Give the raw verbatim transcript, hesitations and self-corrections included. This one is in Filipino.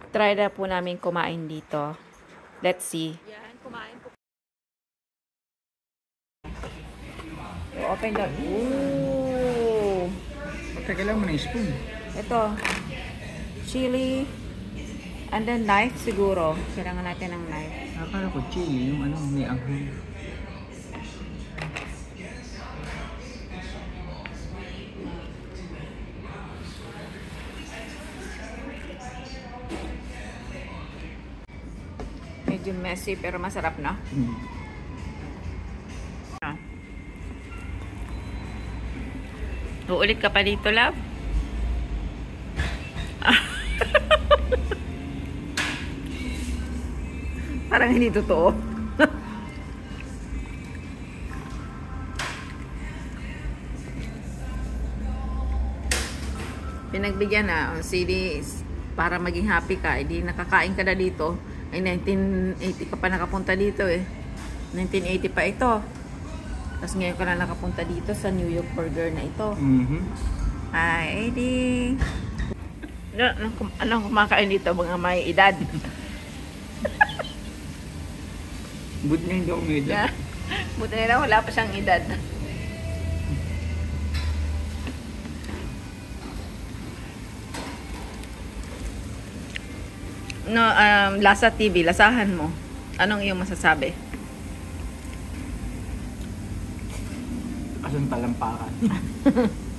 try na po namin kumain dito. Let's see. Yan, kumain po. Open the... Ooh! Kailangan mo na yung spoon. Ito. Chili. And then knife siguro. Kailangan natin ng knife. Akala ko chili, yung ano, may anghang. Medyo messy pero masarap na. Hmm. Ah. Uulit ka pa dito, love? Parang hindi totoo. Pinagbigyan na ang C D para maging happy ka. Hindi nakakain ka na dito. Ay nineteen eighty ka pa nakapunta dito eh. nineteen eighty pa ito. Tapos ngayon ka na nakapunta dito sa New York Burger na ito. Mm-hmm. Ay, di. Anong, anong kumakain dito mga may edad? Buti na hindi ako may edad. Buti na wala pa siyang edad. No, um, Lasa T V, lasahan mo. Anong iyong masasabi? Asan talampakan?